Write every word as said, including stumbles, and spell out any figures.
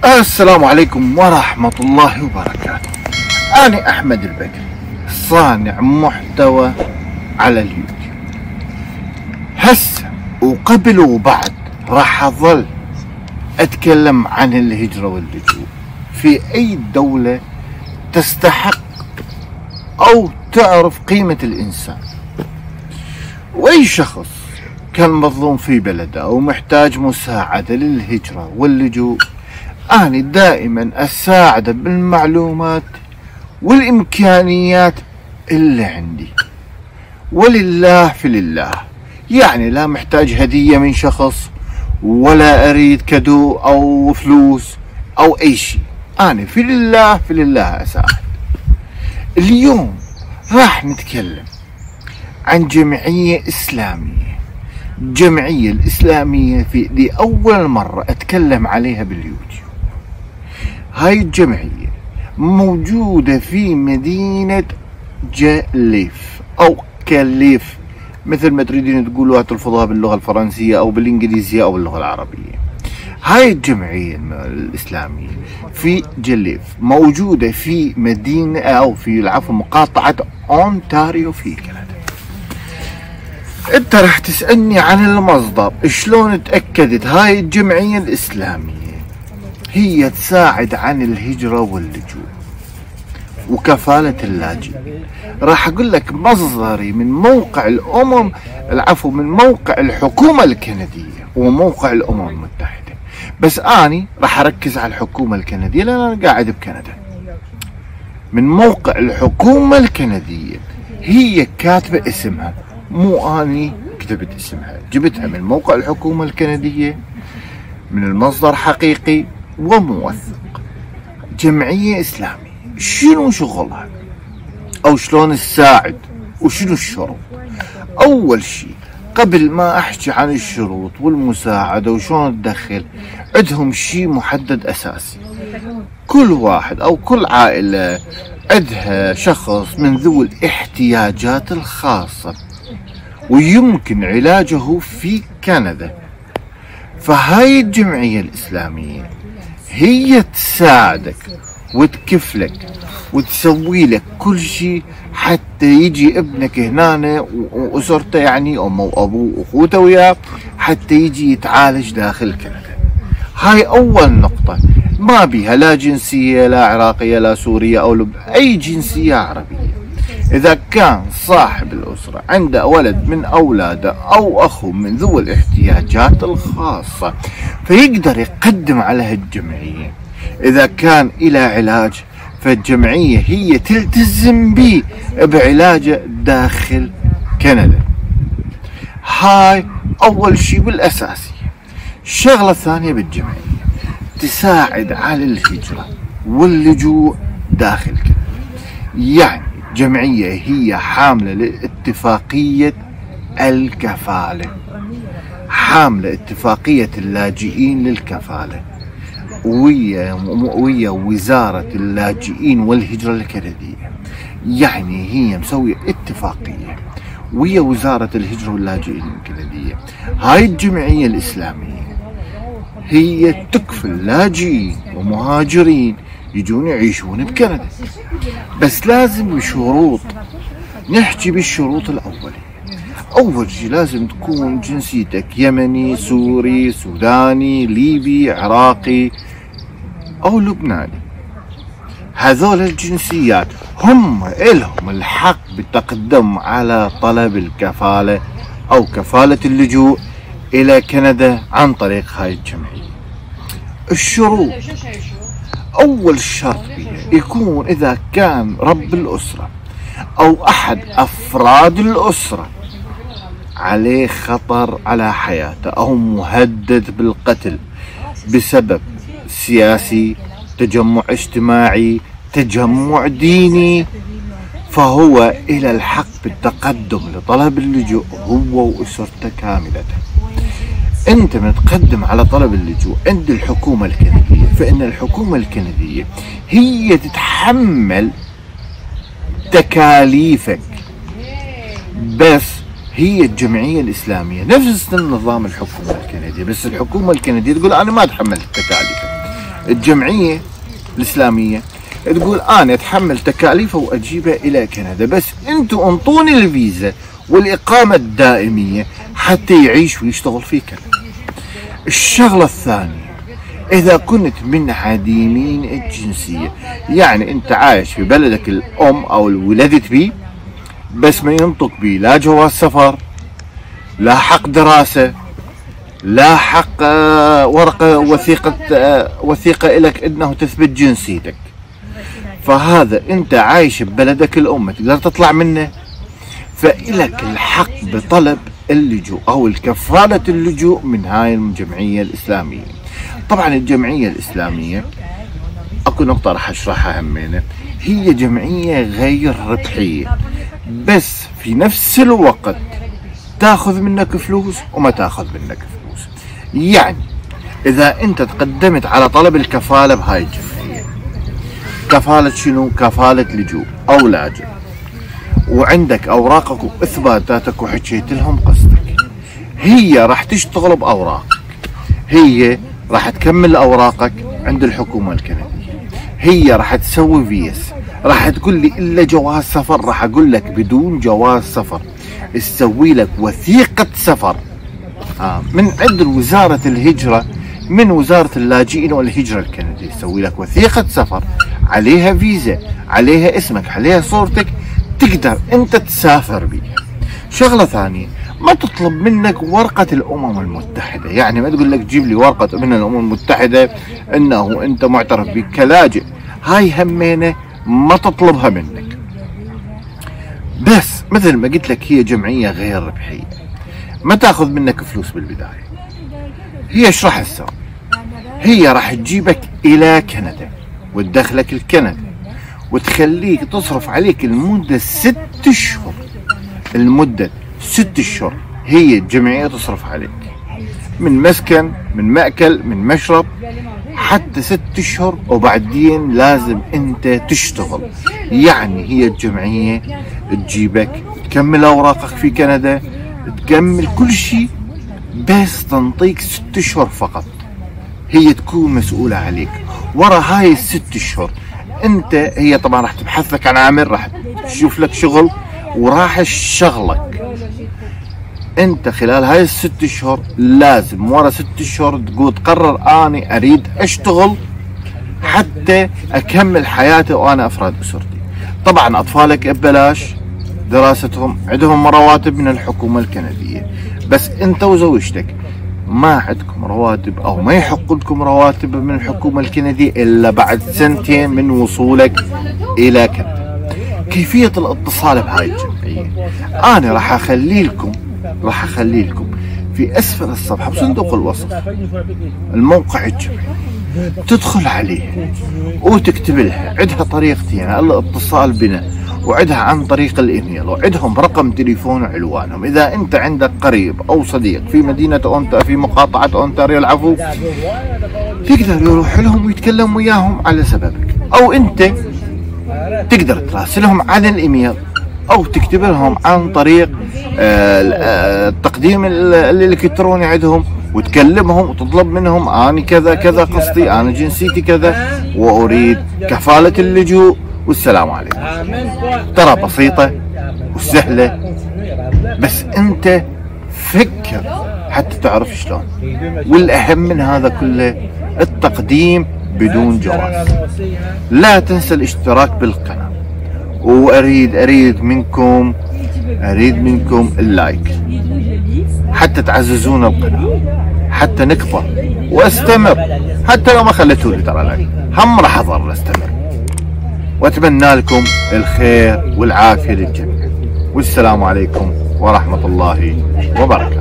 السلام عليكم ورحمة الله وبركاته. أنا أحمد البكري، صانع محتوى على اليوتيوب. هسه وقبل وبعد راح أظل أتكلم عن الهجرة واللجوء في أي دولة تستحق أو تعرف قيمة الإنسان، وأي شخص كان مظلوم في بلده أو محتاج مساعدة للهجرة واللجوء، أنا دائما أساعده بالمعلومات والإمكانيات اللي عندي، ولله في لله. يعني لا محتاج هدية من شخص، ولا أريد كادو أو فلوس أو أي شيء. أنا في لله في لله أساعد. اليوم راح نتكلم عن جمعية إسلامية. الجمعية الإسلامية في لأول مرة أتكلم عليها باليوتيوب. هاي الجمعية موجودة في مدينة جليف أو كليف، مثل ما تريدين تقولوها تلفظوها باللغة الفرنسية أو بالإنجليزية أو باللغة العربية. هاي الجمعية الإسلامية في جليف موجودة في مدينة أو في العفو مقاطعة أونتاريو في كندا. انت راح تسألني عن المصدر، شلون تأكدت هاي الجمعية الإسلامية هي تساعد عن الهجرة واللجوء وكفالة اللاجئين. راح اقول لك مصدري من موقع الامم العفو من موقع الحكومة الكندية وموقع الامم المتحدة، بس اني راح اركز على الحكومة الكندية لان انا قاعد بكندا. من موقع الحكومة الكندية، هي كاتبة اسمها، مو اني كتبت اسمها، جبتها من موقع الحكومة الكندية من المصدر حقيقي وموثق. جمعية إسلامية شنو شغلها أو شلون تساعد وشنو الشروط؟ أول شيء قبل ما أحكي عن الشروط والمساعدة وشلون تدخل، عندهم شيء محدد أساسي. كل واحد أو كل عائلة عندها شخص من ذوي الاحتياجات الخاصة ويمكن علاجه في كندا. فهاي الجمعية الإسلامية هي تساعدك وتكفلك وتسوي لك كل شيء حتى يجي ابنك هنا وأسرته، يعني أمه وأبوه وأخوته وياه، حتى يجي يتعالج داخل كندا. هاي أول نقطة، ما بيها لا جنسية، لا عراقية لا سورية أو أي جنسية عربية. إذا كان صاحب الأسرة عنده ولد من أولاده أو أخو من ذوي الاحتياجات الخاصة فيقدر يقدم على هالجمعية. إذا كان إلى علاج فالجمعية هي تلتزم به بعلاجه داخل كندا. هاي أول شيء والأساسي. الشغلة الثانية بالجمعية تساعد على الهجرة واللجوء داخل كندا. يعني جمعية هي حاملة لاتفاقية الكفالة، حاملة اتفاقية اللاجئين للكفالة ويا ويا وزارة اللاجئين والهجرة الكندية. يعني هي مسوية اتفاقية ويا وزارة الهجرة واللاجئين الكندية. هاي الجمعية الإسلامية هي تكفل لاجئين ومهاجرين يجون يعيشون بكندا، بس لازم بشروط. نحكي بالشروط الأولية. أول شيء لازم تكون جنسيتك يمني، سوري، سوداني، ليبي، عراقي أو لبناني. هذول الجنسيات هم إلهم الحق بالتقدم على طلب الكفالة أو كفالة اللجوء إلى كندا عن طريق هاي الجمعية. الشروط: أول شرط يكون إذا كان رب الأسرة أو أحد أفراد الأسرة عليه خطر على حياته أو مهدد بالقتل بسبب سياسي، تجمع اجتماعي، تجمع ديني، فهو إلى الحق بالتقدم لطلب اللجوء هو وأسرته كاملة. أنت متقدم على طلب اللجوء عند الحكومة الكندية، فإن الحكومة الكندية هي تتحمل تكاليفك، بس هي الجمعية الإسلامية نفس النظام الحكومة الكندية، بس الحكومة الكندية تقول أنا ما أتحمل التكاليف. الجمعية الإسلامية تقول أنا أتحمل تكاليفه وأجيبه إلى كندا، بس أنتوا انطوني الفيزا والإقامة الدائمية حتى يعيش ويشتغل في كندا. الشغلة الثانية، إذا كنت من عديمين الجنسية، يعني أنت عايش في بلدك الأم أو اللي ولدت بيه، بس ما ينطق بيه لا جواز سفر، لا حق دراسة، لا حق ورقة وثيقة وثيقة لك انه تثبت جنسيتك، فهذا انت عايش ببلدك الام تقدر تطلع منه، فإلك الحق بطلب اللجوء او الكفالة اللجوء من هاي الجمعية الاسلامية. طبعا الجمعية الاسلامية اكو نقطة راح اشرحها همينة، هي جمعية غير ربحية، بس في نفس الوقت تاخذ منك فلوس وما تاخذ منك فلوس. يعني اذا انت تقدمت على طلب الكفالة بهاي الجمعية، كفالة شنو؟ كفالة لجوء او لاجئ، وعندك اوراقك واثباتاتك وحكيت لهم قصدك، هي راح تشتغل باوراقك، هي راح تكمل اوراقك عند الحكومة الكندية، هي راح تسوي فيز، راح تقول لي الا جواز سفر، راح اقول لك بدون جواز سفر تسوي لك وثيقة سفر آه من عند وزارة الهجرة، من وزارة اللاجئين والهجرة الكندية، تسوي لك وثيقة سفر عليها فيزا، عليها اسمك، عليها صورتك، تقدر انت تسافر بيها. شغلة ثانية، ما تطلب منك ورقة الأمم المتحدة، يعني ما تقول لك جيب لي ورقة من الأمم المتحدة انه انت معترف بك كلاجئ، هاي همينة ما تطلبها منك. بس مثل ما قلت لك هي جمعية غير ربحية، ما تاخذ منك فلوس بالبداية. هي ايش راح تسوي؟ هي راح تجيبك الى كندا وتدخلك الكندا وتخليك تصرف عليك المدة ست اشهر، المدة ست اشهر هي الجمعية تصرف عليك، من مسكن، من مأكل، من مشرب، حتى ست اشهر، وبعدين لازم انت تشتغل. يعني هي الجمعية تجيبك تكمل اوراقك في كندا، تكمل كل شيء، بس تنطيك ست اشهر فقط، هي تكون مسؤولة عليك. ورا هاي الست اشهر انت، هي طبعا راح تبحث لك عن عمل، راح تشوف لك شغل وراح تشغلك. انت خلال هاي الست اشهر لازم ورا ست اشهر تقول تقرر اني اريد اشتغل حتى اكمل حياتي وانا افراد اسرتي. طبعا اطفالك ببلاش دراستهم، عندهم رواتب من الحكومة الكندية، بس انت وزوجتك ما عندكم رواتب او ما يحق لكم رواتب من الحكومة الكندية الا بعد سنتين من وصولك الى كندا. كيفية الاتصال بهاي الجمعية انا راح اخلي لكم راح اخلي لكم في اسفل الصفحة بصندوق الوصف الموقع الجمعية، تدخل عليه وتكتب لها. عندها طريقتين الاتصال بنا، وعدها عن طريق الايميل، وعدهم رقم تليفون وعنوانهم. اذا انت عندك قريب او صديق في مدينة أونتاريو، في مقاطعة أونتاريو العفو، تقدر يروح لهم ويتكلم وياهم على سببك، او انت تقدر تراسلهم على الايميل او تكتب لهم عن طريق التقديم الالكتروني عندهم، وتكلمهم وتطلب منهم اني كذا كذا قصدي، انا جنسيتي كذا واريد كفالة اللجوء والسلام عليكم. ترى بسيطة وسهلة، بس انت فكر حتى تعرف شلون. والاهم من هذا كله التقديم بدون جواز. لا تنسى الاشتراك بالقناة، واريد اريد منكم اريد منكم اللايك حتى تعززون القناة، حتى نكبر واستمر. حتى لو ما خليتوا لي ترى لايك هم راح اظل استمر. واتمنى لكم الخير والعافية للجميع، والسلام عليكم ورحمة الله وبركاته.